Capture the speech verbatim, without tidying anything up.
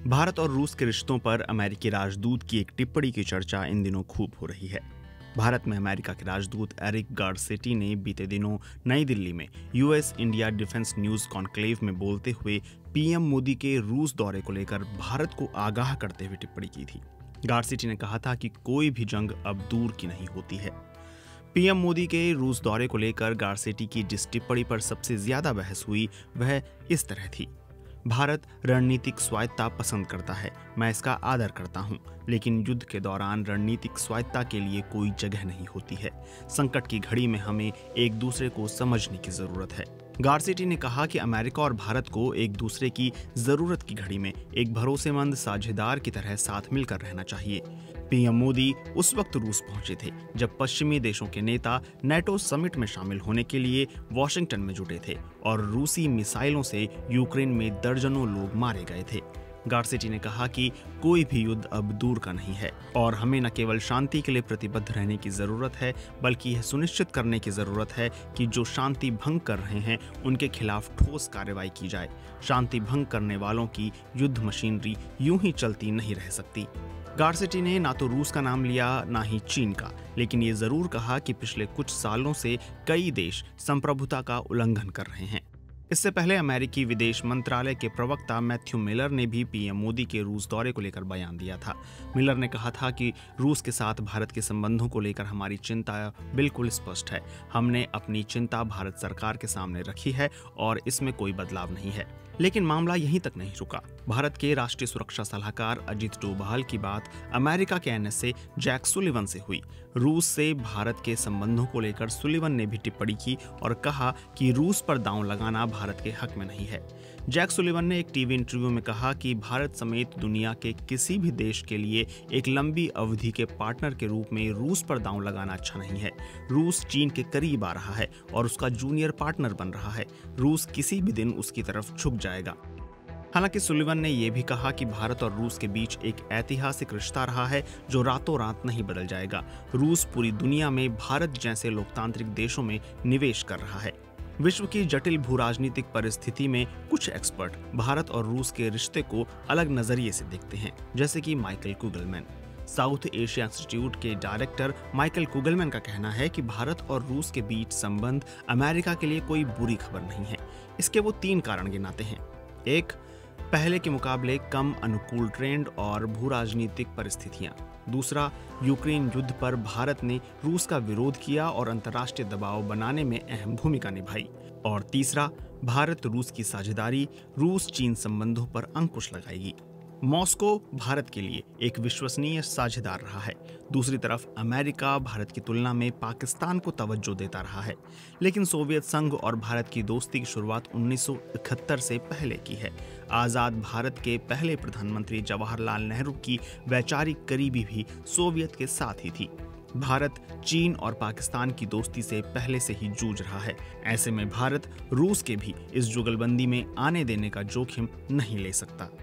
भारत और रूस के रिश्तों पर अमेरिकी राजदूत की एक टिप्पणी की चर्चा इन दिनों खूब हो रही है। भारत में अमेरिका के राजदूत एरिक गारसेटी ने बीते दिनों नई दिल्ली में US India defence news conclave में बोलते हुए पीएम मोदी के रूस दौरे को लेकर भारत को आगाह करते हुए टिप्पणी की थी। गारसेटी ने कहा था कि कोई भी जंग अब दूर की नहीं होती है। पीएम मोदी के रूस दौरे को लेकर गारसेटी की जिस टिप्पणी पर सबसे ज्यादा बहस हुई वह इस तरह थी। भारत रणनीतिक स्वायत्तता पसंद करता है, मैं इसका आदर करता हूं, लेकिन युद्ध के दौरान रणनीतिक स्वायत्तता के लिए कोई जगह नहीं होती है। संकट की घड़ी में हमें एक दूसरे को समझने की जरूरत है। गारसेटी ने कहा कि अमेरिका और भारत को एक दूसरे की जरूरत की घड़ी में एक भरोसेमंद साझेदार की तरह साथ मिलकर रहना चाहिए। पीएम मोदी उस वक्त रूस पहुंचे थे जब पश्चिमी देशों के नेता नेटो समिट में शामिल होने के लिए वॉशिंगटन में जुटे थे और रूसी मिसाइलों से यूक्रेन में दर्जनों लोग मारे गए थे। गारसेटी ने कहा कि कोई भी युद्ध अब दूर का नहीं है और हमें न केवल शांति के लिए प्रतिबद्ध रहने की जरूरत है, बल्कि यह सुनिश्चित करने की जरूरत है कि जो शांति भंग कर रहे हैं उनके खिलाफ ठोस कार्रवाई की जाए। शांति भंग करने वालों की युद्ध मशीनरी यूं ही चलती नहीं रह सकती। गारसेटी ने ना तो रूस का नाम लिया ना ही चीन का, लेकिन ये जरूर कहा कि पिछले कुछ सालों से कई देश संप्रभुता का उल्लंघन कर रहे हैं। इससे पहले अमेरिकी विदेश मंत्रालय के प्रवक्ता मैथ्यू मिलर ने भी पीएम मोदी के रूस दौरे को लेकर बयान दिया था। मिलर ने कहा था कि रूस के साथ भारत के संबंधों को लेकर हमारी चिंता बिल्कुल स्पष्ट है। हमने अपनी चिंता भारत सरकार के सामने रखी है और इसमें कोई बदलाव नहीं है। लेकिन मामला यहीं तक नहीं रुका। भारत के राष्ट्रीय सुरक्षा सलाहकार अजित डोभाल की बात अमेरिका के एनएसए जैक सुलिवन से हुई। रूस से भारत के संबंधों को लेकर सुलिवन ने भी टिप्पणी की और कहा कि रूस पर दांव लगाना भारत के हक में नहीं है। जैक सुलिवन ने एक टीवी इंटरव्यू में कहा कि भारत समेत दुनिया के किसी भी देश के लिए एक लंबी अवधि के पार्टनर के रूप में रूस पर दांव लगाना अच्छा नहीं है। रूस चीन के करीब आ रहा है और उसका जूनियर पार्टनर बन रहा है। रूस किसी भी दिन उसकी तरफ झुक जाएगा। हालांकि सुलिवन ने यह भी कहा कि भारत और रूस के बीच एक ऐतिहासिक रिश्ता रहा है जो रातों रात नहीं बदल जाएगा। रूस पूरी दुनिया में भारत जैसे लोकतांत्रिक देशों में निवेश कर रहा है। विश्व की जटिल भूराजनीतिक परिस्थिति में कुछ एक्सपर्ट भारत और रूस के रिश्ते को अलग नजरिए से देखते हैं, जैसे कि Michael Kugelman. South Asia Institute के डायरेक्टर माइकल कुगलमैन का कहना है कि भारत और रूस के बीच संबंध अमेरिका के लिए कोई बुरी खबर नहीं है। इसके वो तीन कारण गिनाते हैं। एक, पहले के मुकाबले कम अनुकूल ट्रेंड और भूराजनीतिक परिस्थितियां। दूसरा, यूक्रेन युद्ध पर भारत ने रूस का विरोध किया और अंतर्राष्ट्रीय दबाव बनाने में अहम भूमिका निभाई। और तीसरा, भारत रूस की साझेदारी रूस चीन संबंधों पर अंकुश लगाएगी। मॉस्को भारत के लिए एक विश्वसनीय साझेदार रहा है। दूसरी तरफ अमेरिका भारत की तुलना में पाकिस्तान को तवज्जो देता रहा है। लेकिन सोवियत संघ और भारत की दोस्ती की शुरुआत उन्नीस सौ इकहत्तर से पहले की है। आजाद भारत के पहले प्रधानमंत्री जवाहरलाल नेहरू की वैचारिक करीबी भी सोवियत के साथ ही थी। भारत चीन और पाकिस्तान की दोस्ती से पहले से ही जूझ रहा है। ऐसे में भारत रूस के भी इस जुगलबंदी में आने देने का जोखिम नहीं ले सकता।